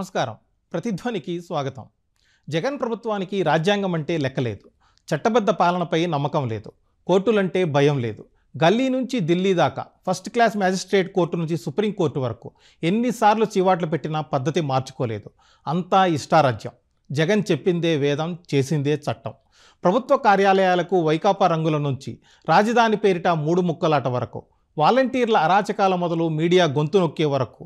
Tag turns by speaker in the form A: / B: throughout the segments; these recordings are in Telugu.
A: నమస్కారం. ప్రతిధ్వనికి స్వాగతం. జగన్ ప్రభుత్వానికి రాజ్యాంగం అంటే లెక్కలేదు. చట్టబద్ధ పాలనపై నమ్మకం లేదు. కోర్టులంటే భయం లేదు. గల్లీ నుంచి ఢిల్లీ దాకా, ఫస్ట్ క్లాస్ మ్యాజిస్ట్రేట్ కోర్టు నుంచి సుప్రీంకోర్టు వరకు ఎన్నిసార్లు చీవాట్లు పెట్టినా పద్ధతి మార్చుకోలేదు. అంతా ఇష్టారాజ్యం. జగన్ చెప్పిందే వేదం, చేసిందే చట్టం. ప్రభుత్వ కార్యాలయాలకు వైకాపా రంగుల నుంచి రాజధాని పేరిట మూడు ముక్కలాట వరకు, వాలంటీర్ల అరాచకాల మొదలు మీడియా గొంతు నొక్కే వరకు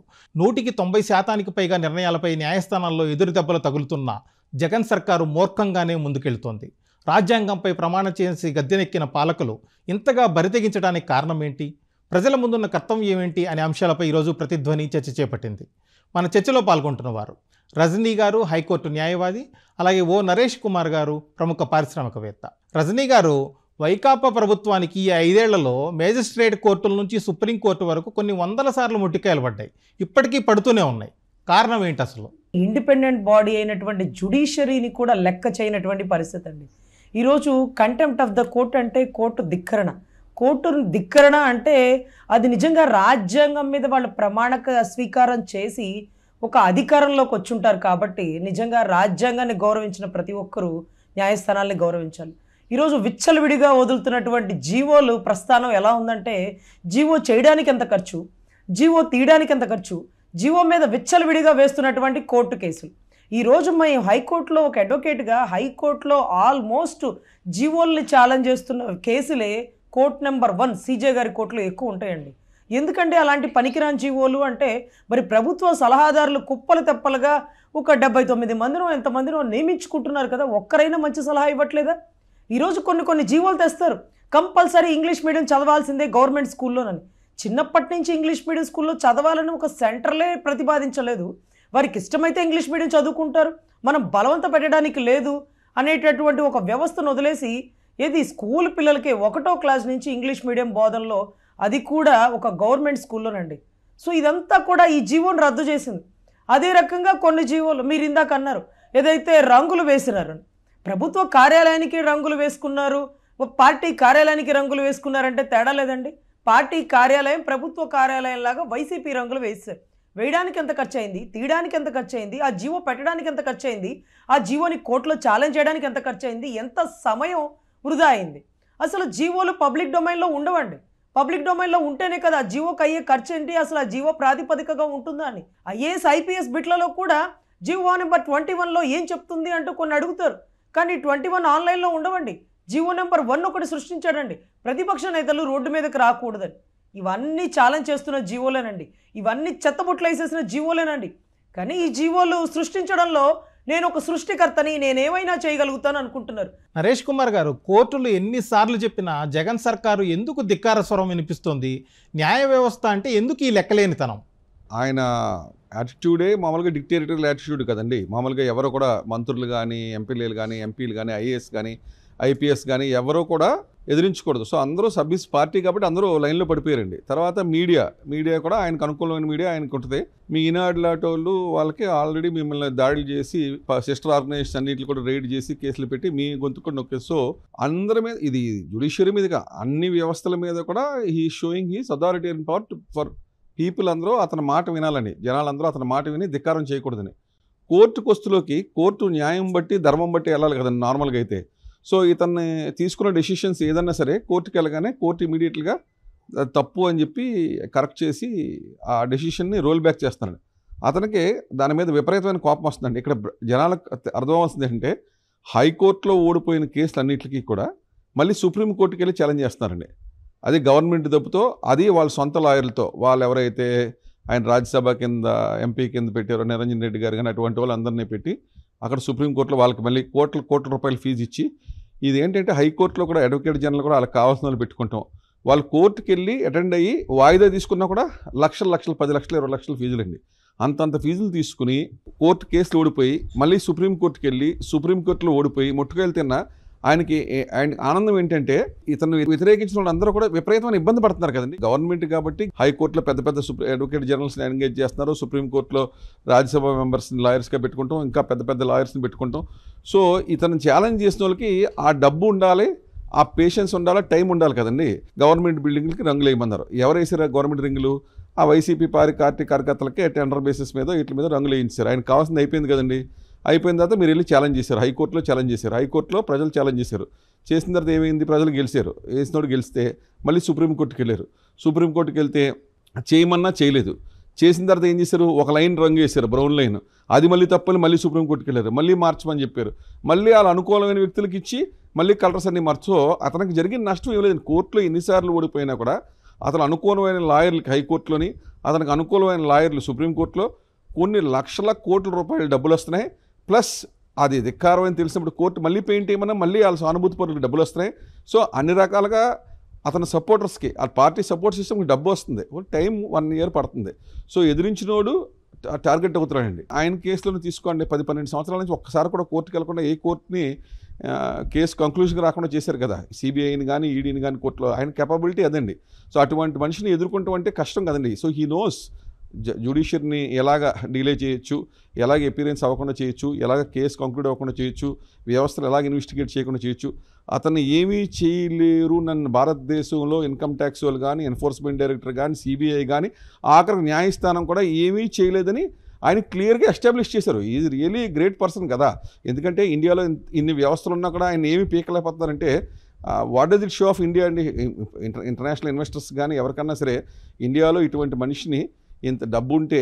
A: 90% పైగా నిర్ణయాలపై న్యాయస్థానాల్లో ఎదురు దెబ్బలు తగులుతున్న జగన్ సర్కారు మూర్ఖంగానే ముందుకెళ్తోంది. రాజ్యాంగంపై ప్రమాణం చేసి గద్దెనెక్కిన పాలకులు ఇంతగా బరితెగించడానికి కారణం ఏంటి? ప్రజల ముందున్న కర్తవ్యం ఏంటి అనే అంశాలపై ఈరోజు ప్రతిధ్వని చర్చ చేపట్టింది. మన చర్చలో పాల్గొంటున్న వారు రజనీ గారు, హైకోర్టు న్యాయవాది, అలాగే ఓ నరేష్ కుమార్ గారు, ప్రముఖ పారిశ్రామికవేత్త. రజనీ గారు, వైకాపా ప్రభుత్వానికి ఈ 5 ఏళ్లలో మేజిస్ట్రేట్ కోర్టుల నుంచి సుప్రీంకోర్టు వరకు కొన్ని వందల సార్లు ముట్టికాయలు పడ్డాయి. ఇప్పటికీ పడుతూనే ఉన్నాయి. కారణం ఏంటి అసలు?
B: ఇండిపెండెంట్ బాడీ అయినటువంటి జ్యుడిషియరీని కూడా లెక్క చేయనటువంటి పరిస్థితి అండి. ఈరోజు కంటెంప్ట్ ఆఫ్ ద కోర్ట్ అంటే కోర్టు ధిక్కరణ. కోర్టును ధిక్కరణ అంటే అది నిజంగా రాజ్యాంగం మీద వాళ్ళు ప్రమాణక స్వీకారం చేసి ఒక అధికారంలోకి వచ్చుంటారు. కాబట్టి నిజంగా రాజ్యాంగాన్ని గౌరవించిన ప్రతి ఒక్కరూ న్యాయస్థానాల్ని గౌరవించాలి. ఈరోజు విచ్చలవిడిగా వదులుతున్నటువంటి జీవోలు ప్రస్థానం ఎలా ఉందంటే, జీవో చేయడానికి ఎంత ఖర్చు, జీవో తీయడానికి ఎంత ఖర్చు, జీవో మీద విచ్చలవిడిగా వేస్తున్నటువంటి కోర్టు కేసులు. ఈరోజు మేము హైకోర్టులో ఒక అడ్వకేట్గా హైకోర్టులో ఆల్మోస్ట్ జీవోల్ని ఛాలెంజ్ చేస్తున్న కేసులే కోర్ట్ నెంబర్ 1 సీజే గారి కోర్టులో ఎక్కువ ఉంటాయండి. ఎందుకంటే అలాంటి పనికిరాని జీవోలు అంటే మరి ప్రభుత్వ సలహాదారులు కుప్పలు తెప్పలుగా ఒక 79 మందినో ఎంతమందినో నియమించుకుంటున్నారు కదా, ఒక్కరైనా మంచి సలహా ఇవ్వట్లేదా? ఈరోజు కొన్ని జీవోలు తెస్తారు. కంపల్సరీ ఇంగ్లీష్ మీడియం చదవాల్సిందే గవర్నమెంట్ స్కూల్లోనని. చిన్నప్పటి నుంచి ఇంగ్లీష్ మీడియం స్కూల్లో చదవాలని ఒక సెంటర్లే ప్రతిపాదించలేదు. వారికి ఇష్టమైతే ఇంగ్లీష్ మీడియం చదువుకుంటారు, మనం బలవంత పెట్టడానికి లేదు అనేటటువంటి ఒక వ్యవస్థను వదిలేసి ఏది స్కూల్ పిల్లలకే 1వ క్లాస్ నుంచి ఇంగ్లీష్ మీడియం బోధనలో, అది కూడా ఒక గవర్నమెంట్ స్కూల్లోనండి. సో ఇదంతా కూడా ఈ జీవోను రద్దు చేసింది. అదే రకంగా కొన్ని జీవోలు మీరు ఇందాక అన్నారు, ఏదైతే రంగులు వేసినారు, ప్రభుత్వ కార్యాలయానికి రంగులు వేసుకున్నారు, పార్టీ కార్యాలయానికి రంగులు వేసుకున్నారంటే తేడా లేదండి. పార్టీ కార్యాలయం ప్రభుత్వ కార్యాలయం లాగా వైసీపీ రంగులు వేశారు. వేయడానికి ఎంత ఖర్చు అయింది, తీయడానికి ఎంత ఖర్చు అయింది, ఆ జీవో పెట్టడానికి ఎంత ఖర్చు అయింది, ఆ జీవోని కోర్టులో ఛాలెంజ్ చేయడానికి ఎంత ఖర్చు అయింది, ఎంత సమయం వృధా అయింది. అసలు జీవోలు పబ్లిక్ డొమైన్లో ఉండవండి. పబ్లిక్ డొమైన్లో ఉంటేనే కదా ఆ జీవోకి అయ్యే ఖర్చు ఏంటి, అసలు ఆ జీవో ప్రాతిపదికగా ఉంటుందా అని. ఐఏఎస్ ఐపీఎస్ బిట్లలో కూడా జీవో నెంబర్ 21లో ఏం చెప్తుంది అంటూ కొన్ని అడుగుతారు. కానీ 21 ఆన్లైన్లో ఉండవండి. జీవో నెంబర్ 1 ఒకటి సృష్టించాడండి, ప్రతిపక్ష నేతలు రోడ్డు మీదకి రాకూడదని. ఇవన్నీ ఛాలెంజ్ చేస్తున్న జీవోలేనండి, ఇవన్నీ చెత్తబుట్లు వేసేసిన జీవోలేనండి. కానీ ఈ జీవోలు సృష్టించడంలో నేను ఒక సృష్టికర్తని, నేనేమైనా చేయగలుగుతాను అనుకుంటున్నారు.
A: నరేష్ కుమార్ గారు, కోర్టులు ఎన్నిసార్లు చెప్పినా జగన్ సర్కారు ఎందుకు ధిక్కార స్వరం వినిపిస్తుంది? న్యాయ వ్యవస్థ అంటే ఎందుకు ఈ లెక్కలేనితనం?
C: ఆయన యాటిట్యూడే మామూలుగా డిక్టేటరియల్ యాటిట్యూడ్ కదండి. మామూలుగా ఎవరో కూడా మంత్రులు కానీ, ఎంపీలు కానీ, ఐఏఎస్ కానీ, ఐపీఎస్ కానీ ఎవరో కూడా ఎదిరించకూడదు. సో అందరూ సబ్బీస్ పార్టీ కాబట్టి అందరూ లైన్లో పడిపోయారండి. తర్వాత మీడియా కూడా ఆయనకు అనుకూలమైన మీడియా ఆయనకు ఉంటుంది. మీ ఈనాడు లాంటి వాళ్ళు వాళ్ళకి ఆల్రెడీ మిమ్మల్ని దాడులు చేసి సిస్టర్ ఆర్గనైజేషన్ అన్నింటిని కూడా రైడ్ చేసి కేసులు పెట్టి మీ గొంతు కూడా నొక్కే. సో అందరి మీద, ఇది జ్యుడిషియరీ మీదుగా అన్ని వ్యవస్థల మీద కూడా he showing his authoritarian power for people. అందరూ అతని మాట వినాలని, జనాలందరూ అతని మాట విని ధిక్కారం చేయకూడదని. కోర్టు కొస్తులోకి కోర్టు న్యాయం బట్టి ధర్మం బట్టి వెళ్ళాలి కదండి నార్మల్గా అయితే. సో ఇతన్ని తీసుకున్న డెసిషన్స్ ఏదన్నా సరే కోర్టుకి వెళ్ళగానే కోర్టు ఇమీడియట్గా తప్పు అని చెప్పి కరెక్ట్ చేసి ఆ డెసిషన్ని రోల్ బ్యాక్ చేస్తున్నాడు. అతనికి దాని మీద విపరీతమైన కోపం వస్తుందండి. ఇక్కడ జనాలకు అర్థం అవ్వాల్సింది ఏంటంటే, హైకోర్టులో ఓడిపోయిన కేసులు అన్నింటికి కూడా మళ్ళీ సుప్రీంకోర్టుకి వెళ్ళి ఛాలెంజ్ చేస్తున్నారండి. అది గవర్నమెంట్ తప్పుతో, అది వాళ్ళ సొంత లాయర్లతో, వాళ్ళు ఎవరైతే ఆయన రాజ్యసభ కింద ఎంపీ కింద పెట్టారో నిరంజన్ రెడ్డి గారు కానీ అటువంటి వాళ్ళు అందరినీ పెట్టి అక్కడ సుప్రీంకోర్టులో వాళ్ళకి మళ్ళీ కోట్ల రూపాయలు ఫీజు ఇచ్చి, ఇది ఏంటంటే హైకోర్టులో కూడా అడ్వకేట్ జనరల్ కూడా వాళ్ళకి కావాల్సిన వాళ్ళు పెట్టుకుంటాం. వాళ్ళు కోర్టుకి వెళ్ళి అటెండ్ అయ్యి వాయిదా తీసుకున్నా కూడా లక్షలు 10 లక్షలు 20 లక్షల ఫీజులు అండి. అంతంత ఫీజులు తీసుకుని కోర్టు కేసులు ఓడిపోయి మళ్ళీ సుప్రీంకోర్టుకి వెళ్ళి సుప్రీంకోర్టులో ఓడిపోయి ముట్టుకెళ్ళి తిన్న ఆయన ఆనందం ఏంటంటే, ఇతను వ్యతిరేకించిన వాళ్ళు అందరూ కూడా విపరీతమైన ఇబ్బంది పడుతున్నారు కదండి. గవర్నమెంట్ కాబట్టి హైకోర్టులో పెద్ద అడ్వకేట్ జనరల్స్ని ఎంగేజ్ చేస్తున్నారు, సుప్రీంకోర్టులో రాజ్యసభ మెంబర్స్ని లాయర్స్గా పెట్టుకుంటాం, ఇంకా పెద్ద లాయర్స్ని పెట్టుకుంటాం. సో ఇతను ఛాలెంజ్ చేసిన వాళ్ళకి ఆ డబ్బు ఉండాలి, ఆ పేషెన్స్ ఉండాలి, టైం ఉండాలి కదండి. గవర్నమెంట్ బిల్డింగ్లకి రంగులు వేయమన్నారు. ఎవరు వేసారు గవర్నమెంట్ రింగులు? ఆ వైసీపీ పార్టీ కార్యకర్తలకి టెండర్ బేసిస్ మీద వీటి మీద రంగులు వేయించారు. ఆయనకు కావాల్సింది అయిపోయింది కదండి. అయిపోయిన తర్వాత మీరు వెళ్ళి ఛాలెంజ్ చేశారు, హైకోర్టులో ఛాలెంజ్ చేశారు. హైకోర్టులో ప్రజలు ఛాలెంజ్ చేశారు. చేసిన తర్వాత ఏమైంది, ప్రజలు గెలిచారు. వేసినోడు గెలిస్తే మళ్ళీ సుప్రీంకోర్టుకి వెళ్ళారు. సుప్రీంకోర్టుకి వెళ్తే చేయమన్నా చేయలేదు. చేసిన తర్వాత ఏం చేశారు, ఒక లైన్ రంగు వేశారు, బ్రౌన్ లైన్. అది మళ్ళీ తప్పని మళ్ళీ సుప్రీంకోర్టుకి వెళ్ళారు. మళ్ళీ మార్చమని చెప్పారు. మళ్ళీ వాళ్ళ అనుకూలమైన వ్యక్తులకి ఇచ్చి మళ్ళీ కలర్స్ అన్ని మార్చో అతనికి జరిగిన నష్టం ఏం లేదండి. కోర్టులో ఎన్నిసార్లు ఓడిపోయినా కూడా అతను అనుకూలమైన లాయర్లకి హైకోర్టులోని, అతనికి అనుకూలమైన లాయర్లు సుప్రీంకోర్టులో కొన్ని లక్షల కోట్ల రూపాయల డబ్బులు వస్తున్నాయి. ప్లస్ అది ధిక్కారం అని తెలిసినప్పుడు కోర్టు మళ్ళీ పెయింట్ చేయమన్నా మళ్ళీ వాళ్ళ సానుభూతి పరులకు డబ్బులు వస్తున్నాయి. సో అన్ని రకాలుగా అతని సపోర్టర్స్కి ఆ పార్టీ సపోర్ట్ సిస్టమ్కి డబ్బు వస్తుంది. టైం 1 year పడుతుంది. సో ఎదిరించినోడు టార్గెట్ అవుతున్నాడండి. ఆయన కేసులను తీసుకోండి, 10-12 సంవత్సరాల నుంచి ఒక్కసారి కూడా కోర్టుకి వెళ్ళకుండా ఏ కోర్టుని కేసు కంక్లూజన్కి రాకుండా చేశారు కదా, సిబిఐని కానీ ఈడీని కానీ కోర్టులో. ఆయన కెపబిలిటీ అదండి. సో అటువంటి మనిషిని ఎదుర్కొంటాం అంటే కష్టం కదండి. సో హీ నోస్ జ్యుడిషియర్ని ఎలాగ డిలే చేయొచ్చు, ఎలాగ ఎపీరియన్స్ అవ్వకుండా చేయొచ్చు, ఎలాగ కేసు కంక్లూడ్ అవ్వకుండా చేయొచ్చు, వ్యవస్థలు ఎలాగ ఇన్వెస్టిగేట్ చేయకుండా చేయొచ్చు. అతను ఏమీ చేయలేరు నన్ను భారతదేశంలో ఇన్కమ్ ట్యాక్స్ వాళ్ళు కానీ, ఎన్ఫోర్స్మెంట్ డైరెక్టర్ కానీ, సిబిఐ కానీ, ఆఖరికి న్యాయస్థానం కూడా ఏమీ చేయలేదని ఆయన క్లియర్గా ఎస్టాబ్లిష్ చేశారు. ఈజ్ రియలీ గ్రేట్ పర్సన్ కదా. ఎందుకంటే ఇండియాలో ఇన్ని వ్యవస్థలు ఉన్నా కూడా ఆయన ఏమీ పీకలేకపోతున్నారంటే what does it show of India అండి. ఇంటర్నేషనల్ ఇన్వెస్టర్స్ కానీ ఎవరికన్నా సరే ఇండియాలో ఇటువంటి మనిషిని ఇంత డబ్బు ఉంటే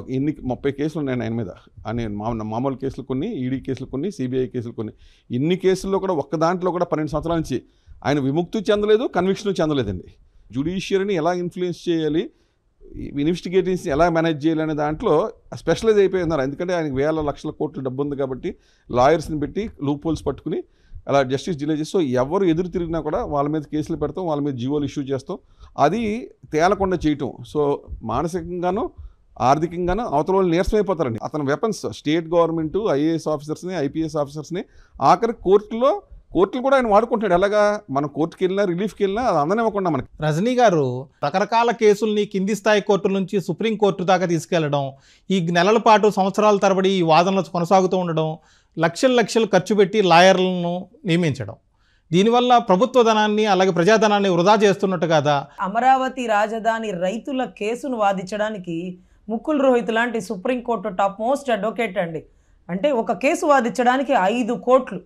C: 30 కేసులు ఉన్నాయి ఆయన మీద. అని మామూలు కేసులు కొన్ని, ఈడీ కేసులు కొన్ని, సిబిఐ కేసులు కొన్ని. ఇన్ని కేసుల్లో కూడా ఒక్క దాంట్లో కూడా 12 సంవత్సరాల నుంచి ఆయన విముక్తి చెందలేదు, కన్విక్షన్ చెందలేదండి. జ్యుడిషియరీని ఎలా ఇన్ఫ్లుయెన్స్ చేయాలి, ఇన్వెస్టిగేటివ్స్ని ఎలా మేనేజ్ చేయాలనే దాంట్లో స్పెషలైజ్ అయిపోయి ఉన్నారు. ఎందుకంటే ఆయనకి వేల లక్షల కోట్ల డబ్బు ఉంది కాబట్టి లాయర్స్ని పెట్టి లూప్ హోల్స్ పట్టుకుని అలా జస్టిస్ డిలే చేస్తూ ఎవరు ఎదురు తిరిగినా కూడా వాళ్ళ మీద కేసులు పెడతాం, వాళ్ళ మీద జీవోలు ఇష్యూ చేస్తాం, అది తేలకుండా చేయటం. సో మానసికంగాను ఆర్థికంగాను అవతల వాళ్ళు నీరసమైపోతారండి. అతని వెపన్స్ స్టేట్ గవర్నమెంట్, ఐఏఎస్ ఆఫీసర్స్ని, ఐపీఎస్ ఆఫీసర్స్ని, ఆఖరి కోర్టులు కూడా ఆయన వాడుకుంటాడు. ఎలాగా మనం కోర్టుకి వెళ్ళినా, రిలీఫ్కి వెళ్ళినా అది అందనివ్వకుండా మనకి.
A: రజనీ గారు రకరకాల కేసుల్ని కింది స్థాయి కోర్టుల నుంచి సుప్రీంకోర్టు దాకా తీసుకెళ్లడం, ఈ నెలల పాటు సంవత్సరాల తరబడి ఈ వాదనలు కొనసాగుతూ ఉండడం, లక్షలు ఖర్చు పెట్టి లాయర్లను నియమించడం, దీనివల్ల ప్రభుత్వ ధనాన్ని అలాగే ప్రజాధనాన్ని వృధా చేస్తున్నట్టు కదా.
B: అమరావతి రాజధాని రైతుల కేసును వాదించడానికి ముకుల్ రోహిత్ లాంటి సుప్రీంకోర్టు టాప్ మోస్ట్ అడ్వకేట్ అండి. అంటే ఒక కేసు వాదించడానికి 5 కోట్లు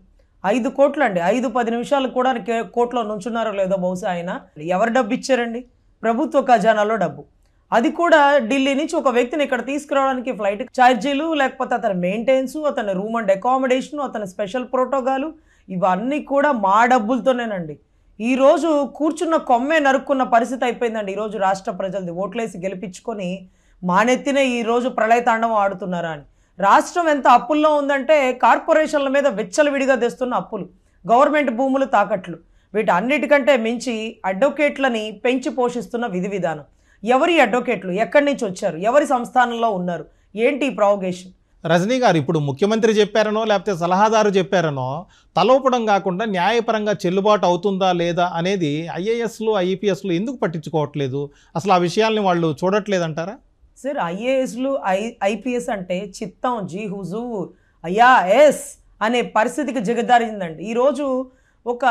B: అండి. 5-10 నిమిషాలు కూడా కోర్టులో నుంచున్నారో లేదో బహుశా ఆయన. ఎవరు డబ్బు ఇచ్చారండి? ప్రభుత్వ ఖజానాలో డబ్బు. అది కూడా ఢిల్లీ నుంచి ఒక వ్యక్తిని ఇక్కడ తీసుకురావడానికి ఫ్లైట్ ఛార్జీలు, లేకపోతే అతని మెయింటెనెన్స్, అతని రూమ్ అండ్ అకామిడేషన్, అతని స్పెషల్ ప్రోటోకాలు, ఇవన్నీ కూడా మా డబ్బులతోనేనండి. ఈరోజు కూర్చున్న కొమ్మే నరుక్కున్న పరిస్థితి అయిపోయిందండి. ఈరోజు రాష్ట్ర ప్రజలది ఓట్లేసి గెలిపించుకొని మానెత్తినే ఈరోజు ప్రళయతాండవం ఆడుతున్నారా అని. రాష్ట్రం ఎంత అప్పుల్లో ఉందంటే కార్పొరేషన్ల మీద విచ్చలవిడిగా తెస్తున్న అప్పులు, గవర్నమెంట్ భూములు తాకట్లు, వీటి అన్నిటికంటే మించి అడ్వకేట్లని పెంచి పోషిస్తున్న విధి విధానం. ఎవరి అడ్వకేట్లు ఎక్కడి నుంచి వచ్చారు, ఎవరి సంస్థానంలో ఉన్నారు, ఏంటి ప్రావగేషన్?
A: రజనీ గారు ఇప్పుడు ముఖ్యమంత్రి చెప్పారనో లేకపోతే సలహాదారు చెప్పారనో తలోపడం కాకుండా న్యాయపరంగా చెల్లుబాటు అవుతుందా లేదా అనేది ఐఏఎస్లు, ఐపీఎస్లు ఎందుకు పట్టించుకోవట్లేదు? అసలు ఆ విషయాల్ని వాళ్ళు చూడట్లేదంటారా?
B: సార్, ఐఏఎస్లు ఐపీఎస్ అంటే చిత్తం జీ హుజూర్ అయ్యా ఎస్ అనే పరిస్థితికి దిగజారిందండి. ఈరోజు ఒక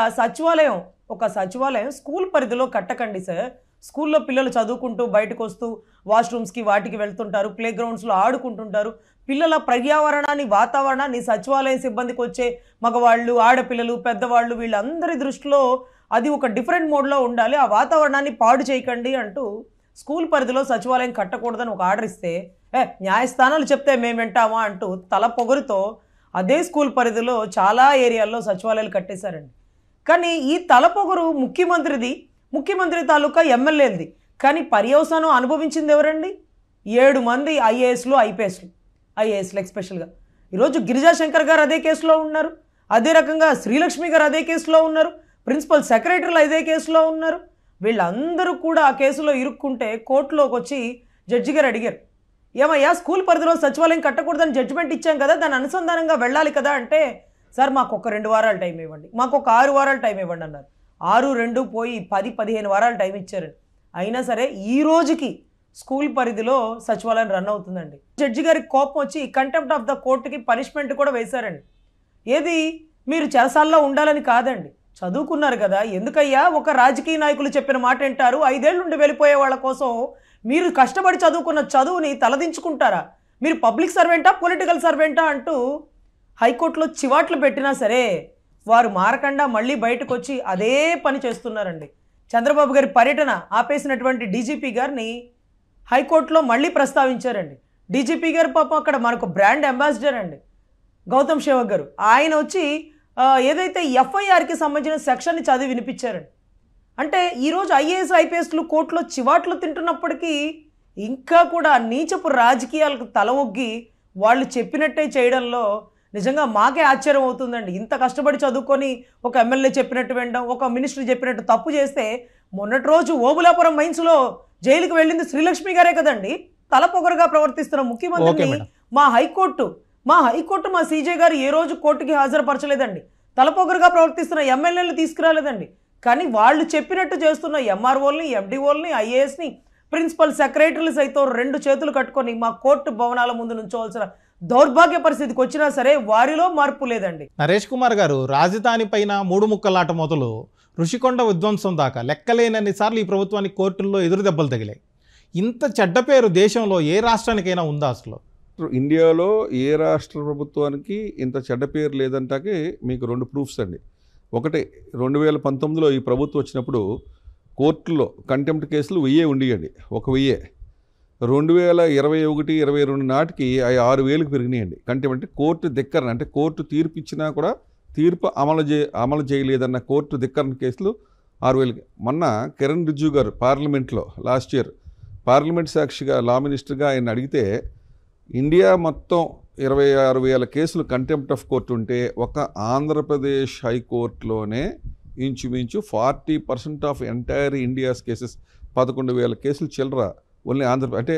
B: సచివాలయం స్కూల్ పరిధిలో కట్టకండి సార్. స్కూల్లో పిల్లలు చదువుకుంటూ బయటకు వస్తూ వాష్రూమ్స్కి వాటికి వెళ్తుంటారు, ప్లే గ్రౌండ్స్లో ఆడుకుంటుంటారు. పిల్లల పర్యావరణాన్ని, వాతావరణాన్ని సచివాలయం సిబ్బందికి వచ్చే మగవాళ్ళు, ఆడపిల్లలు, పెద్దవాళ్ళు వీళ్ళందరి దృష్టిలో అది ఒక డిఫరెంట్ మోడ్లో ఉండాలి. ఆ వాతావరణాన్ని పాడు చేయకండి అంటూ స్కూల్ పరిధిలో సచివాలయం కట్టకూడదని ఒక ఆర్డర్ ఇస్తే, న్యాయస్థానాలు చెప్తే మేము వింటామా అంటూ తల పొగరుతో అదే స్కూల్ పరిధిలో చాలా ఏరియాల్లో సచివాలయాలు కట్టేశారండి. కానీ ఈ తల పొగరు ముఖ్యమంత్రి తాలూకా ఎమ్మెల్యేలది. కానీ పర్యవసానం అనుభవించింది ఎవరండి? 7 మంది ఐఏఎస్లు, ఐఏఎస్లు ఎక్స్పెషల్గా. ఈరోజు గిరిజాశంకర్ గారు అదే కేసులో ఉన్నారు, అదే రకంగా శ్రీలక్ష్మి గారు అదే కేసులో ఉన్నారు, ప్రిన్సిపల్ సెక్రటరీలు అదే కేసులో ఉన్నారు. వీళ్ళందరూ కూడా ఆ కేసులో ఇరుక్కుంటే కోర్టులోకి వచ్చి జడ్జి గారు అడిగారు, ఏమయ్యా స్కూల్ పరిధిలో సచివాలయం కట్టకూడదని జడ్జిమెంట్ ఇచ్చాం కదా, దాని అనుసంధానంగా వెళ్ళాలి కదా అంటే, సార్ మాకు ఒక 2 వారాలు టైం ఇవ్వండి, మాకు ఒక 6 వారాలు టైం ఇవ్వండి అన్నారు. 6-2 పోయి 10-15 వారాలు టైం ఇచ్చారండి. అయినా సరే ఈ రోజుకి స్కూల్ పరిధిలో సచివాలయం రన్ అవుతుందండి. జడ్జి గారికి కోపం వచ్చి కంటెంప్ట్ ఆఫ్ ద కోర్టుకి పనిష్మెంట్ కూడా వేశారండి. ఏది మీరు చెరసాల్లో ఉండాలని కాదండి, చదువుకున్నారు కదా, ఎందుకయ్యా ఒక రాజకీయ నాయకులు చెప్పిన మాట వింటారు, 5 ఏళ్ళ నుండి వెళ్ళిపోయే వాళ్ళ కోసం మీరు కష్టపడి చదువుకున్న చదువుని తలదించుకుంటారా? మీరు పబ్లిక్ సర్వెంటా, పొలిటికల్ సర్వెంటా అంటూ హైకోర్టులో చివాట్లు పెట్టినా సరే వారు మారకుండా మళ్ళీ బయటకు వచ్చి అదే పని చేస్తున్నారండి. చంద్రబాబు గారి పర్యటన ఆపేసినటువంటి డీజీపీ గారిని హైకోర్టులో మళ్ళీ ప్రస్తావించారండి. డీజీపీ గారు పాపం అక్కడ మనకు బ్రాండ్ అంబాసిడర్ అండి గౌతమ్ సేవక్ గారు. ఆయన వచ్చి ఏదైతే ఎఫ్ఐఆర్కి సంబంధించిన సెక్షన్ని చదివి వినిపించారండి. అంటే ఈరోజు ఐఏఎస్ ఐపీఎస్లు కోర్టులో చివాట్లు తింటున్నప్పటికీ ఇంకా కూడా నీచపు రాజకీయాలకు తల ఒగ్గి వాళ్ళు చెప్పినట్టే చేయడంలో నిజంగా మాకే ఆశ్చర్యం అవుతుందండి. ఇంత కష్టపడి చదువుకొని ఒక ఎమ్మెల్యే చెప్పినట్టు వినడం, ఒక మినిస్టర్ చెప్పినట్టు తప్పు చేస్తే మొన్నటి రోజు ఓబులాపురం మైన్స్లో జైలుకి వెళ్ళింది శ్రీలక్ష్మి గారే కదండి. తలపొగరుగా ప్రవర్తిస్తున్న ముఖ్యమంత్రిని మా హైకోర్టు మా సీజే గారు ఏ రోజు కోర్టుకి హాజరుపరచలేదండి. తలపొగరుగా ప్రవర్తిస్తున్న ఎమ్మెల్యేలు తీసుకురాలేదండి. కానీ వాళ్ళు చెప్పినట్టు చేస్తున్న ఎంఆర్ఓల్ని, ఎండిఓల్ని, ఐఏఎస్ని, ప్రిన్సిపల్ సెక్రటరీలు సైతం 2 చేతులు కట్టుకొని మా కోర్టు భవనాల ముందు నుంచోవలసిన దౌర్భాగ్య పరిస్థితికి వచ్చినా సరే వారిలో మార్పు లేదండి.
A: నరేష్ కుమార్ గారు, రాజధాని పైన 3 ముక్కలాట మొదలు ఋషికొండ విధ్వంసం దాకా లెక్కలేనన్ని సార్లు ఈ ప్రభుత్వానికి కోర్టుల్లో ఎదురు దెబ్బలు తగిలాయి. ఇంత చెడ్డ పేరు దేశంలో ఏ రాష్ట్రానికైనా ఉందా అసలు?
C: ఇండియాలో ఏ రాష్ట్ర ప్రభుత్వానికి ఇంత చెడ్డ పేరు లేదంటాకి మీకు 2 ప్రూఫ్స్ అండి. ఒకటి, 2019లో ఈ ప్రభుత్వం వచ్చినప్పుడు కోర్టులో కంటెంప్ట్ కేసులు 1000 ఉండేయండి, 1000. 2021-22 నాటికి అవి 6000కి పెరిగినాయండి. కంటెంప్ట్ అంటే కోర్టు ధిక్కరణ, అంటే కోర్టు తీర్పు ఇచ్చినా కూడా తీర్పు అమలు చేయలేదన్న కోర్టు ధిక్కరణ కేసులు 6000కి. మొన్న కిరణ్ రిజ్జు గారు పార్లమెంట్లో లాస్ట్ ఇయర్ పార్లమెంట్ సాక్షిగా లా మినిస్టర్గా ఆయన అడిగితే ఇండియా మొత్తం 26,000 కేసులు కంటెంప్ట్ ఆఫ్ కోర్టు ఉంటే ఒక ఆంధ్రప్రదేశ్ హైకోర్టులోనే ఇంచుమించు 40% ఆఫ్ ఎంటైర్ ఇండియాస్ కేసెస్ 11,000 కేసులు చిల్లర ఓన్లీ అంటే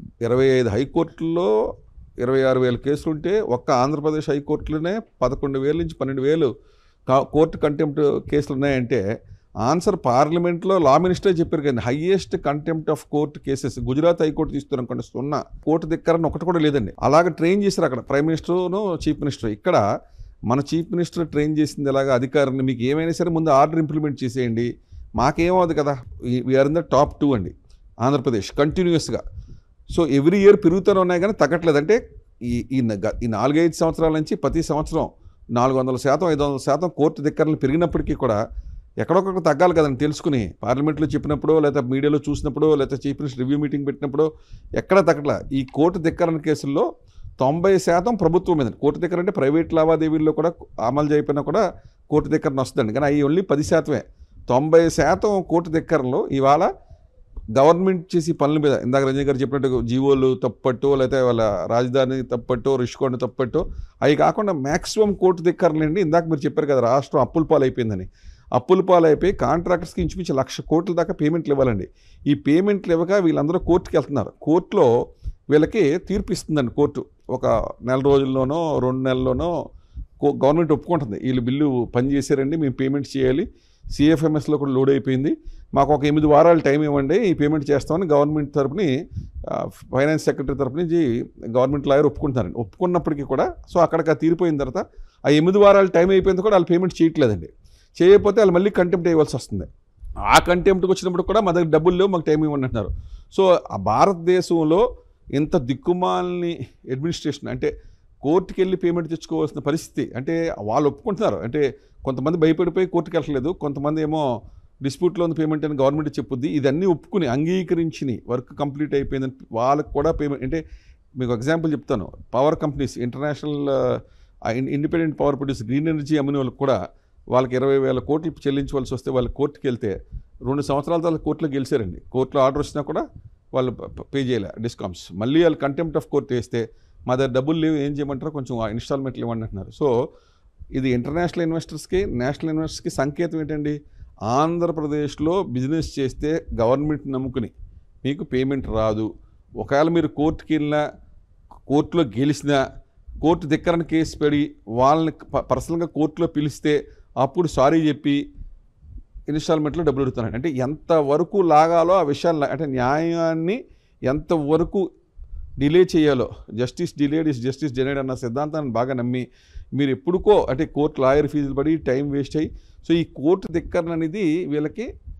C: 25 హైకోర్టుల్లో 26,000 కేసులు ఉంటే ఒక్క ఆంధ్రప్రదేశ్ హైకోర్టులోనే 11,000 నుంచి 12,000 కోర్టు కంటెంప్ట్ కేసులు ఉన్నాయంటే ఆన్సర్ పార్లమెంట్లో లా మినిస్టర్ చెప్పారు కానీ highest contempt of court cases Gujarat high court తీస్తున్నారు అనుకోండి 0. కోర్టు ధిక్కరణ ఒకటి కూడా లేదండి. అలాగే ట్రైన్ చేశారు అక్కడ ప్రైమ్ మినిస్టర్ను చీఫ్ మినిస్టర్. ఇక్కడ మన చీఫ్ మినిస్టర్ ట్రైన్ చేసింది ఎలాగా అధికారులను, మీకు ఏమైనా సరే ముందు ఆర్డర్ ఇంప్లిమెంట్ చేసేయండి, మాకేమవుతుంది కదా. వీఆర్ ఇన్ ద టాప్ 2 అండి ఆంధ్రప్రదేశ్ కంటిన్యూస్గా. సో ఎవ్రీ ఇయర్ పెరుగుతూనే ఉన్నాయి కానీ తగ్గట్లేదు. అంటే ఈ 4-5 సంవత్సరాల నుంచి ప్రతి సంవత్సరం 400%, 500% కోర్టు ధిక్కరణలు పెరిగినప్పటికీ కూడా ఎక్కడొక్కడ తగ్గాలి కదండి తెలుసుకుని. పార్లమెంట్లో చెప్పినప్పుడు, లేదా మీడియాలో చూసినప్పుడు, లేదా చీఫ్ మినిస్టర్ రివ్యూ మీటింగ్ పెట్టినప్పుడు ఎక్కడ తగ్గట్లా. ఈ కోర్టు ధిక్కరణ కేసుల్లో 90% ప్రభుత్వం మీద. కోర్టు ధిక్కరణ అంటే ప్రైవేట్ లావాదేవీల్లో కూడా అమలు చేయకపోయినా కూడా కోర్టు ధిక్కరణ వస్తుందండి, కానీ అవి ఓన్లీ 10%. 90% కోర్టు ధిక్కరణలో ఇవాళ గవర్నమెంట్ చేసి పనుల మీద, ఇందాక రంజన్ గారు చెప్పినట్టు జీవోలు తప్పట్టో, లేకపోతే వాళ్ళ రాజధాని తప్పట్టో, ఋషికొండ తప్పట్టో, అవి కాకుండా మ్యాక్సిమం కోర్టు ధిక్కరణలండి. ఇందాక మీరు చెప్పారు కదా రాష్ట్రం అప్పుల పాలైపోయిందని. అప్పుల పాలైపోయి కాంట్రాక్టర్స్కి ఇంచుమించి 1,00,000 కోట్ల దాకా పేమెంట్లు ఇవ్వాలండి. ఈ పేమెంట్లు ఇవ్వక వీళ్ళందరూ కోర్టుకి వెళ్తున్నారు. కోర్టులో వీళ్ళకి తీర్పు ఇస్తుందండి కోర్టు. ఒక 4 రోజుల్లోనో 2 నెలల్లోనో గవర్నమెంట్ ఒప్పుకుంటుంది, వీళ్ళు బిల్లు పనిచేశారండి, మేము పేమెంట్ చేయాలి, సిఎఫ్ఎంఎస్లో కూడా లోడ్ అయిపోయింది, మాకు ఒక 8 వారాలు టైం ఇవ్వండి, ఈ పేమెంట్ చేస్తామని గవర్నమెంట్ తరపుని ఫైనాన్స్ సెక్రటరీ తరపు నుంచి గవర్నమెంట్ లాయర్ ఒప్పుకుంటున్నారండి. ఒప్పుకున్నప్పటికీ కూడా సో అక్కడికి తీరిపోయిన తర్వాత ఆ 8 వారాలు టైం అయిపోయింది కూడా వాళ్ళు పేమెంట్ చేయట్లేదండి. చేయకపోతే వాళ్ళు మళ్ళీ కంటెంప్ట్ వేయవలసి వస్తుంది. ఆ కంటెంప్ట్కి వచ్చినప్పుడు కూడా మా దగ్గర డబ్బులు లేవు, మాకు టైం ఇవ్వండి అంటున్నారు. సో ఆ భారతదేశంలో ఇంత దిక్కుమాలని అడ్మినిస్ట్రేషన్, అంటే కోర్టుకి వెళ్ళి పేమెంట్ తెచ్చుకోవాల్సిన పరిస్థితి, అంటే వాళ్ళు ఒప్పుకుంటున్నారు. అంటే కొంతమంది భయపడిపోయి కోర్టుకి వెళ్ళట్లేదు, కొంతమంది ఏమో డిస్ప్యూట్లో ఉంది పేమెంట్ అని గవర్నమెంట్ చెప్పుద్ది. ఇదన్నీ ఒప్పుకుని అంగీకరించి వర్క్ కంప్లీట్ అయిపోయిందని వాళ్ళకి కూడా పేమెంట్. అంటే మీకు ఎగ్జాంపుల్ చెప్తాను, power companies, international independent power produce green energy అమ్మిన వాళ్ళకి కూడా వాళ్ళకి 20,000 కోట్లు చెల్లించవలసి వస్తే వాళ్ళు కోర్టుకి వెళ్తే 2 సంవత్సరాల తర్వాత కోర్టులో గెలిచారండి. కోర్టులో ఆర్డర్ వచ్చినా కూడా వాళ్ళు పే చేయలే డిస్కామ్స్. మళ్ళీ వాళ్ళు కంటెంప్ట్ ఆఫ్ కోర్టు వేస్తే మా దగ్గర డబ్బులు లేవు, ఏం చేయమంటారో కొంచెం ఇన్స్టాల్మెంట్లు ఇవ్వండి అంటున్నారు. సో ఇది ఇంటర్నేషనల్ ఇన్వెస్టర్స్కి, నేషనల్ ఇన్వెస్టర్స్కి సంకేతం ఏంటండి? ఆంధ్రప్రదేశ్లో బిజినెస్ చేస్తే గవర్నమెంట్ నమ్ముకుని మీకు పేమెంట్ రాదు. ఒకవేళ మీరు కోర్టుకి వెళ్ళినా, కోర్టులో గెలిచినా, కోర్టు ధిక్కరణ కేసు పడి వాళ్ళని పర్సనల్గా కోర్టులో పిలిస్తే అప్పుడు సారీ చెప్పి ఇన్స్టాల్మెంట్లో డబ్బులు అడుగుతున్నాడు. అంటే ఎంతవరకు లాగాలో ఆ విషయాన్ని, అంటే న్యాయాన్ని ఎంతవరకు డిలే చేయాలో, justice delayed is justice denied అన్న సిద్ధాంతాన్ని బాగా నమ్మి మీరు ఎప్పుడుకో అంటే కోర్టు లాయర్ ఫీజులు పడి టైం వేస్ట్ అయ్యి, సో ఈ కోర్టు ధిక్కరణ అనేది వీళ్ళకి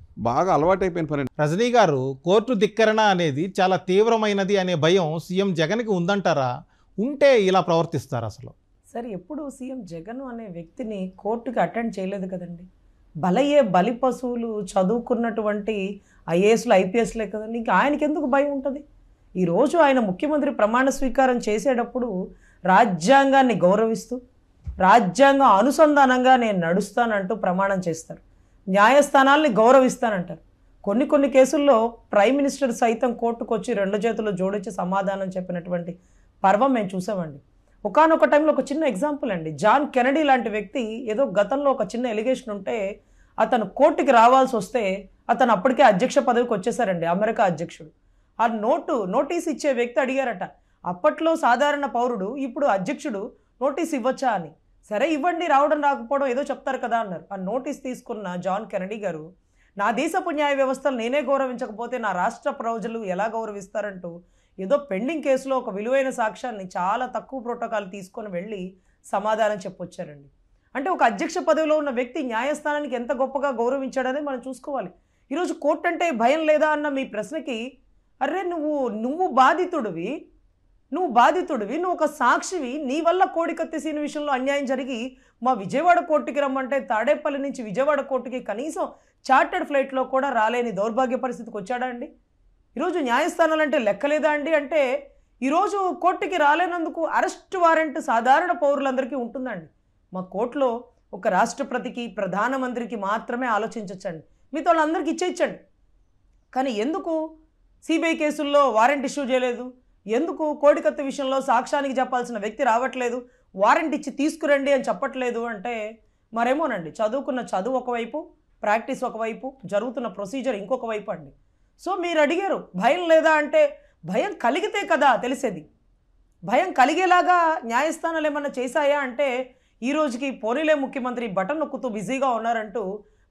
C: బాగా అలవాటైపోయిన పని.
A: రజనీ గారు, కోర్టు ధిక్కరణ అనేది చాలా తీవ్రమైనది అనే భయం సీఎం జగన్కి ఉందంటారా? ఉంటే ఇలా ప్రవర్తిస్తారు అసలు?
B: సరే, ఎప్పుడు సీఎం జగన్ అనే వ్యక్తిని కోర్టుకి అటెండ్ చేయలేదు కదండి. బలయ్యే బలి పశువులు చదువుకున్నటువంటి ఐఏఎస్లు ఐపీఎస్లే కదండి. ఇంకా ఆయనకి ఎందుకు భయం ఉంటుంది? ఈరోజు ఆయన ముఖ్యమంత్రి ప్రమాణ స్వీకారం చేసేటప్పుడు రాజ్యాంగాన్ని గౌరవిస్తూ రాజ్యాంగ అనుసంధానంగా నేను నడుస్తానంటూ ప్రమాణం చేస్తారు. న్యాయస్థానాల్ని గౌరవిస్తానంటారు. కొన్ని కేసుల్లో ప్రైమ్ మినిస్టర్ సైతం కోర్టుకు వచ్చి 2 చేతులు జోడించి సమాధానం చెప్పినటువంటి పర్వం మేము చూసామండి. ఒకానొక టైంలో ఒక చిన్న ఎగ్జాంపుల్ అండి. జాన్ కెనడీ లాంటి వ్యక్తి ఏదో గతంలో ఒక చిన్న ఎలిగేషన్ ఉంటే అతను కోర్టుకి రావాల్సి వస్తే అతను అప్పటికే అధ్యక్ష పదవికి వచ్చేసారండి, అమెరికా అధ్యక్షుడు. ఆ నోటీస్ ఇచ్చే వ్యక్తి అడిగారట, అప్పట్లో సాధారణ పౌరుడు ఇప్పుడు అధ్యక్షుడు నోటీస్ ఇవ్వచ్చా అని. సరే ఇవ్వండి, రావడం రాకపోవడం ఏదో చెప్తారు కదా అన్నారు. ఆ నోటీస్ తీసుకున్న జాన్ కెనడీ గారు, నా దేశపు న్యాయ వ్యవస్థలు నేనే గౌరవించకపోతే నా రాష్ట్ర ప్రజలు ఎలా గౌరవిస్తారంటూ ఏదో పెండింగ్ కేసులో ఒక విలువైన సాక్ష్యాన్ని చాలా తక్కువ ప్రోటోకాల్ తీసుకొని వెళ్ళి సమాధానం చెప్పొచ్చారండి. అంటే ఒక అధ్యక్ష పదవిలో ఉన్న వ్యక్తి న్యాయస్థానానికి ఎంత గొప్పగా గౌరవించాడని మనం చూసుకోవాలి. ఈరోజు కోర్టు అంటే భయం లేదా అన్న మీ ప్రశ్నకి, అరే నువ్వు బాధితుడివి, నువ్వు ఒక సాక్షివి, నీ వల్ల కోడికత్తి సీన్ విషయంలో అన్యాయం జరిగి మా విజయవాడ కోర్టుకి రమ్మంటే తాడేపల్లి నుంచి విజయవాడ కోర్టుకి కనీసం చార్టర్డ్ ఫ్లైట్లో కూడా రాలేని దౌర్భాగ్య పరిస్థితికి వచ్చాడా అండి? ఈరోజు న్యాయస్థానాలు అంటే లెక్కలేదా అండి? అంటే ఈరోజు కోర్టుకి రాలేనందుకు అరెస్ట్ వారెంట్ సాధారణ పౌరులందరికీ ఉంటుందండి. మా కోర్టులో ఒక రాష్ట్రపతికి ప్రధానమంత్రికి మాత్రమే ఆలోచించవచ్చండి, మిగతా వాళ్ళందరికీ ఇచ్చేయచ్చండి. కానీ ఎందుకు సిబిఐ కేసుల్లో వారెంట్ ఇష్యూ చేయలేదు? ఎందుకు కోడికత్తి విషయంలో సాక్ష్యానికి చెప్పాల్సిన వ్యక్తి రావట్లేదు, వారెంట్ ఇచ్చి తీసుకురండి అని చెప్పట్లేదు? అంటే మరేమోనండి, చదువుకున్న చదువు ఒకవైపు, ప్రాక్టీస్ ఒకవైపు, జరుగుతున్న ప్రొసీజర్ ఇంకొక వైపు అండి. సో మీరు అడిగారు భయం లేదా అంటే, భయం కలిగితే కదా తెలిసేది. భయం కలిగేలాగా న్యాయస్థానాలు ఏమన్నా చేశాయా అంటే, ఈ రోజుకి పోనీలే ముఖ్యమంత్రి బటన్ నొక్కుతూ బిజీగా ఉన్నారంటూ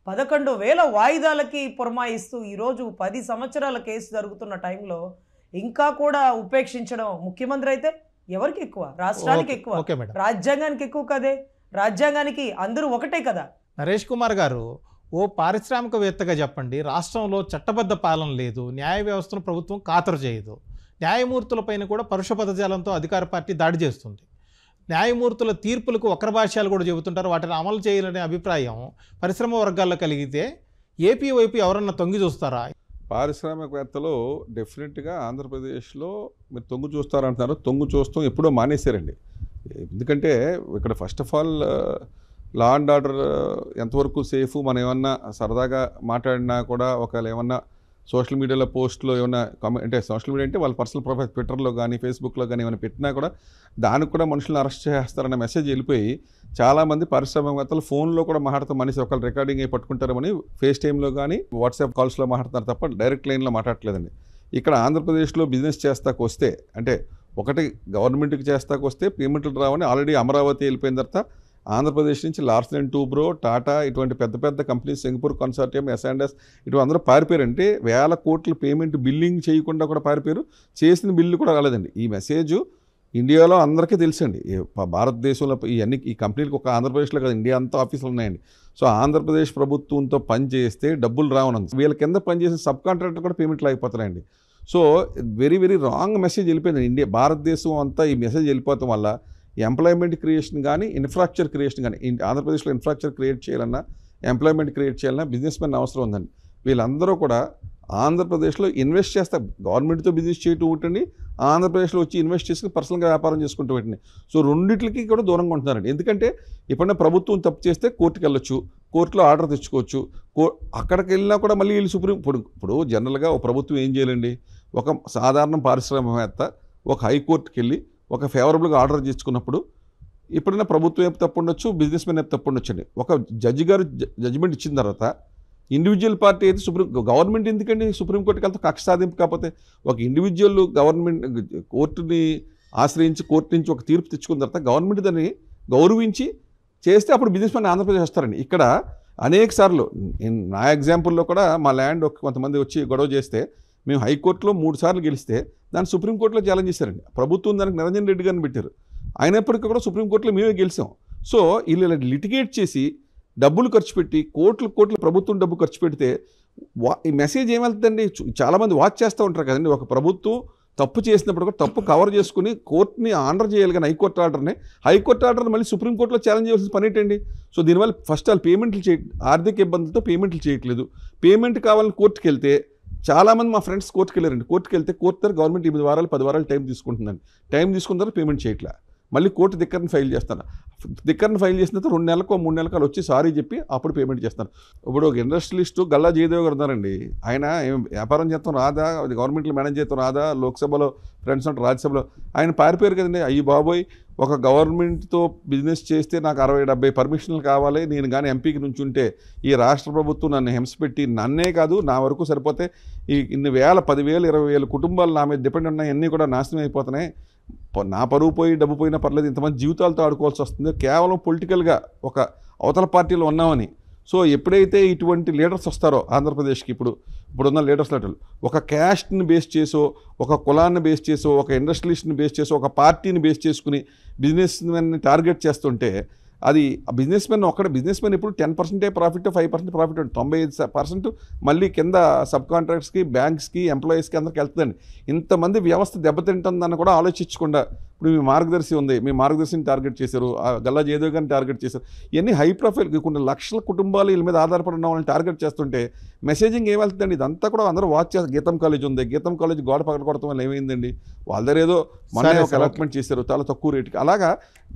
B: 11,000 వాయిదాలకి పురమాయిస్తూ ఈరోజు 10 సంవత్సరాల కేసు జరుగుతున్న టైంలో ఇంకా కూడా ఉపేక్షించడం ముఖ్యమంత్రి అయితే ఎవరికి ఎక్కువ? రాష్ట్రానికి ఎక్కువ, రాజ్యాంగానికి ఎక్కువ కదే. రాజ్యాంగానికి అందరూ ఒకటే కదా.
A: నరేష్ కుమార్ గారు, ఓ పారిశ్రామికవేత్తగా చెప్పండి, రాష్ట్రంలో చట్టబద్ధ పాలన లేదు, న్యాయ వ్యవస్థను ప్రభుత్వం ఖాతరు చేయదు, న్యాయమూర్తులపైన కూడా పరుష పదజాలంతో అధికార పార్టీ దాడి చేస్తుంది, న్యాయమూర్తుల తీర్పులకు వక్ర భాష్యాలు కూడా చెబుతుంటారు, వాటిని అమలు చేయాలనే అభిప్రాయం పరిశ్రమ వర్గాల్లో కలిగితే ఏపీ వైపు ఎవరన్నా తొంగి చూస్తారా?
C: పారిశ్రామికవేత్తలు డెఫినెట్గా ఆంధ్రప్రదేశ్లో మీరు తొంగు చూస్తారంటున్నారు. తొంగు చూస్తాం ఎప్పుడో మానేశారండి. ఎందుకంటే ఇక్కడ first of all law and order ఎంతవరకు సేఫ్, మనం ఏమన్నా సరదాగా మాట్లాడినా కూడా ఒకవేళ ఏమన్నా సోషల్ మీడియాలో పోస్ట్లో ఏమన్నా అంటే సోషల్ మీడియా అంటే వాళ్ళ పర్సనల్ ప్రొఫైల్ ట్విట్టర్లో కానీ ఫేస్బుక్లో కానీ ఏమైనా పెట్టినా కూడా దానికి కూడా మనుషులను అరెస్ట్ చేస్తారన్న మెసేజ్ వెళ్ళిపోయి చాలామంది పారిశ్రామికవేత్తలు ఫోన్లో కూడా మాట్లాడుతూ మనిషి ఒకళ్ళు రికార్డింగ్ అయి పట్టుకుంటారని ఫేస్ టైంలో కానీ వాట్సాప్ కాల్స్లో మాట్లాడుతున్నారు తప్ప డైరెక్ట్ లైన్లో మాట్లాడట్లేదండి. ఇక్కడ ఆంధ్రప్రదేశ్లో బిజినెస్ చేస్తాకు వస్తే అంటే ఒకటి గవర్నమెంట్కి చేస్తాకు వస్తే పేమెంట్లు రావని ఆల్రెడీ అమరావతి వెళ్ళిపోయిన తర్వాత ఆంధ్రప్రదేశ్ నుంచి లార్సన్ అండ్ టూబ్రో, టాటా ఇటువంటి పెద్ద పెద్ద కంపెనీస్, సింగపూర్ కన్సార్టియం, ఎస్&ఎస్ ఇటు అందరూ పారిపోయారు. అంటే వేల కోట్ల పేమెంట్ బిల్లింగ్ చేయకుండా కూడా పారిపోయారు. చేసిన బిల్లు కూడా రాలేదండి. ఈ మెసేజ్ ఇండియాలో అందరికీ తెలుసండి. భారతదేశంలో ఈ కంపెనీలకు ఒక ఆంధ్రప్రదేశ్లో కాదు, ఇండియా అంతా ఆఫీసులు ఉన్నాయండి. సో ఆంధ్రప్రదేశ్ ప్రభుత్వంతో పని చేస్తే డబ్బులు రావనుంది. వీళ్ళ కింద పనిచేసిన సబ్ కాంట్రాక్టర్ కూడా పేమెంట్లు అయిపోతున్నాయండి. So very very wrong message వెళ్ళిపోయింది. భారతదేశం అంతా ఈ మెసేజ్ వెళ్ళిపోవడం వల్ల ఎంప్లాయ్మెంట్ క్రియేషన్ కానీ ఇన్ఫ్రాస్ట్రక్చర్ క్రియేషన్ కానీ ఆంధ్రప్రదేశ్లో ఇన్ఫ్రాస్ట్రక్చర్ క్రియేట్ చేయాలన్నా ఎంప్లాయ్మెంట్ క్రియేట్ చేయాలన్నా బిజినెస్ మెన్ అవసరం ఉందండి. వీళ్ళందరూ కూడా ఆంధ్రప్రదేశ్లో ఇన్వెస్ట్ చేస్తారు. గవర్నమెంట్తో బిజినెస్ చేయటం ఒకటండి, ఆంధ్రప్రదేశ్లో వచ్చి ఇన్వెస్ట్ చేసుకుని పర్సనల్గా వ్యాపారం చేసుకుంటూ ఒకటిని. సో రెండింటికి కూడా దూరంగా ఉంటున్నారండి. ఎందుకంటే ఎప్పుడైనా ప్రభుత్వం తప్పు చేస్తే కోర్టుకు వెళ్ళొచ్చు, కోర్టులో ఆర్డర్ తెచ్చుకోవచ్చు. అక్కడికి వెళ్ళినా కూడా మళ్ళీ వీళ్ళు ఇప్పుడు జనరల్గా ఒక ప్రభుత్వం ఏం చేయాలండి, ఒక సాధారణ పారిశ్రామికవేత్త ఒక హైకోర్టుకి వెళ్ళి ఒక ఫేవరబుల్గా ఆర్డర్ చేసుకున్నప్పుడు ఎప్పుడైనా ప్రభుత్వం వైపు తప్పు ఉండొచ్చు, బిజినెస్ మెన్ వైపు తప్పు ఉండొచ్చండి. ఒక జడ్జి గారు జడ్జిమెంట్ ఇచ్చిన తర్వాత ఇండివిజువల్ పార్టీ అయితే గవర్నమెంట్ ఎందుకండి సుప్రీంకోర్టుకి వెళ్తే కక్ష సాధింపు కాకపోతే ఒక ఇండివిజువల్ గవర్నమెంట్ కోర్టుని ఆశ్రయించి కోర్టు నుంచి ఒక తీర్పు తెచ్చుకున్న తర్వాత గవర్నమెంట్ దాన్ని గౌరవించి చేస్తే అప్పుడు బిజినెస్ మెన్ ఆంధ్రప్రదేశ్ వస్తారండి. ఇక్కడ అనేక సార్లు నా ఎగ్జాంపుల్లో కూడా మా ల్యాండ్ కొంతమంది వచ్చి గొడవ చేస్తే మేము హైకోర్టులో 3 సార్లు గెలిస్తే దాన్ని సుప్రీంకోర్టులో ఛాలెంజ్ చేశారండి. ప్రభుత్వం దానికి నిరంజన్ రెడ్డి గారిని పెట్టారు. అయినప్పటికీ కూడా సుప్రీంకోర్టులో మేమే గెలిచాం. సో వీళ్ళు లిటిగేట్ చేసి డబ్బులు ఖర్చు పెట్టి కోట్లు ప్రభుత్వం డబ్బు ఖర్చు పెడితే ఈ మెసేజ్ ఏమవుతుందండి? చాలామంది వాచ్ చేస్తూ ఉంటారు కదండి. ఒక ప్రభుత్వం తప్పు చేసినప్పుడు కూడా తప్పు కవర్ చేసుకుని కోర్టుని ఆర్డర్ చేయాలి, కానీ హైకోర్టు ఆర్డర్ని మళ్ళీ సుప్రీంకోర్టులో ఛాలెంజ్ చేయాల్సిన పని ఏంటండి? సో దీనివల్ల ఫస్ట్ వాళ్ళు పేమెంట్లు ఆర్థిక ఇబ్బందులతో పేమెంట్లు చేయట్లేదు. పేమెంట్ కావాలని కోర్టుకు వెళ్తే చాలామంది మా ఫ్రెండ్స్ కోర్టుకు వెళ్ళారండి. కోర్టుకు వెళ్తే కోర్టు దగ్గర గవర్నమెంట్ 8 వారాలు 10 వారాలు టైం తీసుకుంటుందండి. టైం తీసుకున్న తర్వాత పేమెంట్ చేయట్లా. మళ్ళీ కోర్టు ధిక్కరణ ఫైల్ చేస్తాను. ధిక్కరణ ఫైల్ చేసిన తర్వాత 2 నెలలకు 3 నెలలకు వాళ్ళు వచ్చి సారీ చెప్పి అప్పుడు పేమెంట్ చేస్తారు. ఇప్పుడు ఒక ఇండస్ట్రియలిస్టు గల్లా జయదేవ్ గారు ఉన్నారండి. ఆయన వ్యాపారం చేస్తాం రాదా, అది గవర్నమెంట్లో మేనేజ్ చేస్తాం రాదా, లోక్సభలో ఫ్రెండ్స్ ఉంటారు, రాజ్యసభలో ఆయన పారిపోయారు కదండి. అయ్యి బాబోయ్, ఒక గవర్నమెంట్తో బిజినెస్ చేస్తే నాకు 60-70 పర్మిషన్లు కావాలి, నేను కానీ ఎంపీకి నుంచి ఉంటే ఈ రాష్ట్ర ప్రభుత్వం నన్ను హింసపెట్టి నన్నే కాదు నా వరకు సరిపోతే ఇన్ని వేల 10,000 20,000 కుటుంబాలు నా మీద డిపెండ్ ఉన్నాయి, అన్నీ కూడా నాశనం అయిపోతున్నాయి, నా పరువు పోయి డబ్బు పోయినా పర్లేదు, ఇంతమంది జీవితాలతో ఆడుకోవాల్సి వస్తుంది కేవలం పొలిటికల్గా ఒక అవతల పార్టీలో ఉన్నామని. సో ఎప్పుడైతే ఇటువంటి లీడర్స్ వస్తారో ఆంధ్రప్రదేశ్కి, ఇప్పుడున్న లీడర్స్ ఒక క్యాస్ట్ని బేస్ చేసో, ఒక కులాన్ని బేస్ చేసో, ఒక ఇండస్ట్రియలిస్ట్ని బేస్ చేసో, ఒక పార్టీని బేస్ చేసుకుని బిజినెస్ మెన్ని టార్గెట్ చేస్తుంటే అది బిజినెస్ మెన్ ఇప్పుడు 10% ప్రాఫిట్ 5% ప్రాఫిట్ 95% మళ్ళీ కింద సబ్ కాంట్రాక్ట్స్కి, బ్యాంక్స్కి, ఎంప్లాయీస్కి అందరికి వెళ్తుందండి. ఇంతమంది వ్యవస్థ దెబ్బతింటుందని కూడా ఆలోచించకుండా ఇప్పుడు మీ మార్గదర్శి ఉంది, మీ మార్గదర్శిని టార్గెట్ చేశారు, గల్లా జయదేవ్ గారిని టార్గెట్ చేశారు. ఇవన్నీ హై ప్రొఫైల్ కొన్ని లక్షల కుటుంబాలు వీళ్ళ మీద ఆధారపడి ఉన్న వాళ్ళని టార్గెట్ చేస్తుంటే మెసేజింగ్ ఏమవుతుందండి? ఇదంతా కూడా అందరూ వాచ్ చేస్తారు. గీతం కాలేజ్ ఉంది, గీతం కాలేజ్ గోడ పక్కన కొడతాం వల్ల ఏమైందండి? వాళ్ళ దగ్గర ఏదో మొన్న ఒక అలాట్మెంట్ చేశారు చాలా తక్కువ రేటుకి. అలాగా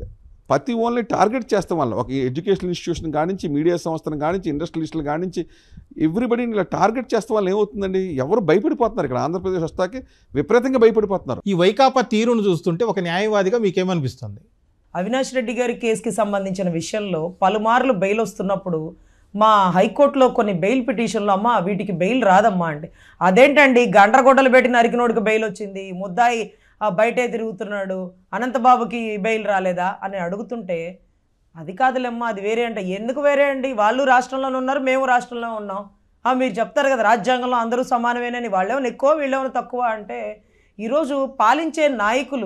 C: ప్రతి ఓన్లీ టార్గెట్ చేస్తాం వల్ల ఒక ఎడ్యుకేషనల్ ఇన్స్టిట్యూషన్ కానించి, మీడియా సంస్థను కానించి, ఇండస్ట్రియలిస్టులు కానించి ఎవ్రీబడిని ఇలా టార్గెట్ చేస్తాం వల్ల ఏమవుతుందండి? ఎవరు భయపడిపోతున్నారు. ఇక్కడ ఆంధ్రప్రదేశ్ వస్తాకి విపరీతంగా భయపడిపోతున్నారు.
A: ఈ వైకాపా తీరును చూస్తుంటే ఒక న్యాయవాదిగా మీకేమనిపిస్తుంది?
B: అవినాష్ రెడ్డి గారి కేసుకి సంబంధించిన విషయంలో పలుమార్లు బెయిల్ వస్తున్నప్పుడు మా హైకోర్టులో కొన్ని బెయిల్ పిటిషన్లు, అమ్మ వీటికి బెయిల్ రాదమ్మా అంటే, అదేంటండి గండ్రగొడ్డలు పెట్టి నరికినోడికి బెయిల్ వచ్చింది, ముద్దాయి బయటే తిరుగుతున్నాడు, అనంతబాబుకి బెయిల్ రాలేదా అని అడుగుతుంటే, అది కాదులేమ్మా అది వేరే అంటే, ఎందుకు వేరే అండి? వాళ్ళు రాష్ట్రంలోనే ఉన్నారు, మేము రాష్ట్రంలో ఉన్నాం, మీరు చెప్తారు కదా రాజ్యాంగంలో అందరూ సమానమేనని, వాళ్ళేమైనా ఎక్కువ వీళ్ళేమైనా తక్కువ అంటే, ఈరోజు పాలించే నాయకులు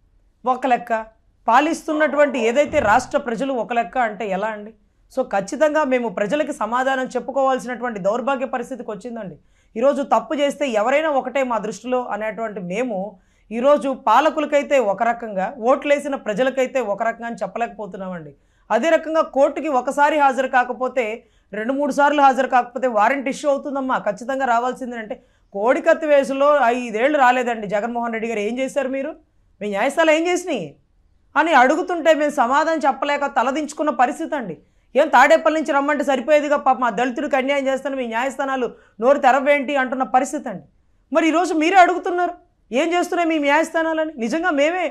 B: ఒక లెక్క, పాలిస్తున్నటువంటి ఏదైతే రాష్ట్ర ప్రజలు ఒక లెక్క అంటే ఎలా అండి? సో ఖచ్చితంగా మేము ప్రజలకి సమాధానం చెప్పుకోవాల్సినటువంటి దౌర్భాగ్య పరిస్థితికి వచ్చిందండి. ఈరోజు తప్పు చేస్తే ఎవరైనా ఒకటే మా దృష్టిలో అనేటువంటి మేము ఈరోజు పాలకులకైతే ఒక రకంగా, ఓట్లేసిన ప్రజలకైతే ఒక రకంగా అని చెప్పలేకపోతున్నామండి. అదే రకంగా కోర్టుకి ఒకసారి హాజరు కాకపోతే 2-3 సార్లు హాజరు కాకపోతే వారెంట్ ఇష్యూ అవుతుందమ్మా, ఖచ్చితంగా రావాల్సిందే అంటే, కోడికత్తి వేసులో 5 ఏళ్ళు రాలేదండి జగన్మోహన్ రెడ్డి గారు, ఏం చేశారు మీరు? మీ న్యాయస్థానాలు ఏం చేసినాయి అని అడుగుతుంటే మేము సమాధానం చెప్పలేక తలదించుకున్న పరిస్థితి అండి. ఏం తాడేపల్లి నుంచి రమ్మంటే సరిపోయేదిగా, పాప మా దళితుడికి అన్యాయం చేస్తాను, మీ న్యాయస్థానాలు నోరు తెరవేంటి అంటున్న పరిస్థితి అండి. మరి ఈరోజు మీరే అడుగుతున్నారు ఏం చేస్తున్నాయి మీ న్యాయస్థానాలని? నిజంగా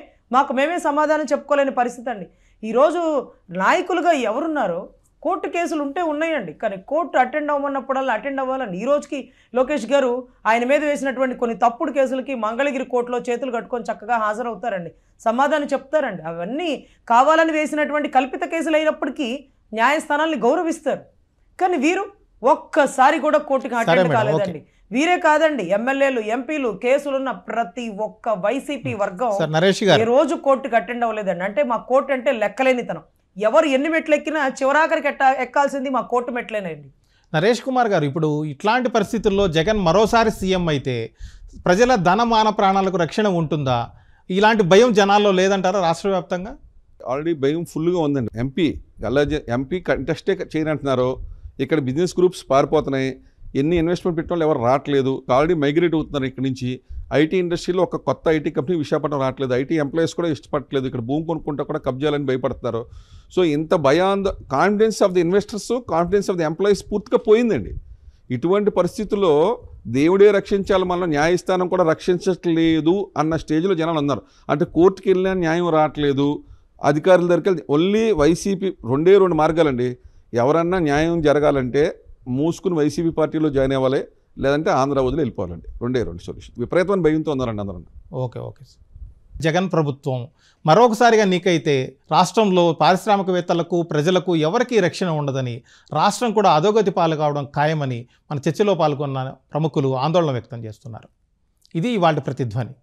B: మేమే సమాధానం చెప్పుకోలేని పరిస్థితి అండి. ఈరోజు నాయకులుగా ఎవరున్నారో కోర్టు కేసులు ఉన్నాయండి, కానీ కోర్టు అటెండ్ అవ్వమన్నప్పుడల్లా అటెండ్ అవ్వాలని. ఈ రోజుకి లోకేష్ గారు ఆయన మీద వేసినటువంటి కొన్ని తప్పుడు కేసులకి మంగళగిరి కోర్టులో చేతులు కట్టుకొని చక్కగా హాజరవుతారండి, సమాధానం చెప్తారండి. అవన్నీ కావాలని వేసినటువంటి కల్పిత కేసులు అయినప్పటికీ న్యాయస్థానాల్ని గౌరవిస్తారు. కానీ వీరు ఒక్కసారి కూడా కోర్టుకి అటెండ్ కాలేదండి. వీరే కాదండి, ఎమ్మెల్యేలు, ఎంపీలు, కేసులున్న ప్రతి ఒక్క వైసీపీ వర్గం ఈ రోజు కోర్టుకి అటెండ్ అవ్వలేదండి. అంటే మా కోర్టు అంటే లెక్కలేనితనం. ఎవరు ఎన్ని మెట్లు ఎక్కినా చివరాఖరికి ఎక్కాల్సింది మా కోర్టు మెట్లేనండి.
A: నరేష్ కుమార్ గారు, ఇప్పుడు ఇట్లాంటి పరిస్థితుల్లో జగన్ మరోసారి సీఎం అయితే ప్రజల ధన మాన ప్రాణాలకు రక్షణ ఉంటుందా? ఇలాంటి భయం జనాల్లో లేదంటారా రాష్ట్ర వ్యాప్తంగా?
C: ఆల్రెడీ భయం ఫుల్గా ఉందండి. ఎంపీ కంటెస్టే చేయనంటున్నారు. ఇక్కడ బిజినెస్ గ్రూప్స్ పారిపోతున్నాయి, ఎన్ని ఇన్వెస్ట్మెంట్ పెట్టిన వాళ్ళు ఎవరు రావట్లేదు, ఆల్రెడీ మైగ్రేట్ అవుతున్నారు ఇక్కడ నుంచి. ఐటీ ఇండస్ట్రీలో ఒక కొత్త ఐటీ కంపెనీ విశాఖపట్నం రావట్లేదు, ఐటీ ఎంప్లాయీస్ కూడా ఇష్టపడట్లేదు, ఇక్కడ భూమి కొనుక్కుంటే కూడా కబ్జాలని భయపడుతున్నారు. సో ఇంత confidence of the investors, confidence of the employees పూర్తిగా పోయిందండి. ఇటువంటి పరిస్థితుల్లో దేవుడే రక్షించాలి, మన న్యాయస్థానం కూడా రక్షించట్లేదు అన్న స్టేజ్లో జనాలు ఉన్నారు. అంటే కోర్టుకి వెళ్ళినా న్యాయం రావట్లేదు, అధికారుల దగ్గరికి వెళ్తే ఓన్లీ వైసీపీ 2 మార్గాలండి. ఎవరన్నా న్యాయం జరగాలంటే మూసుకుని వైసీపీ పార్టీలో జాయిన్ అవ్వాలి, లేదంటే ఆంధ్ర వదిలి వెళ్ళిపోవాలండి. 2 సొల్యూషన్. విపరీతమైన భయంతో ఉన్నారండి అందరూ.
A: ఓకే. జగన్ ప్రభుత్వం మరొకసారిగా నీకైతే రాష్ట్రంలో పారిశ్రామికవేత్తలకు, ప్రజలకు ఎవరికీ రక్షణ ఉండదని, రాష్ట్రం కూడా అధోగతి పాలు కావడం ఖాయమని మన చర్చలో పాల్గొన్న ప్రముఖులు ఆందోళన వ్యక్తం చేస్తున్నారు. ఇది ఇవాళ ప్రతిధ్వని.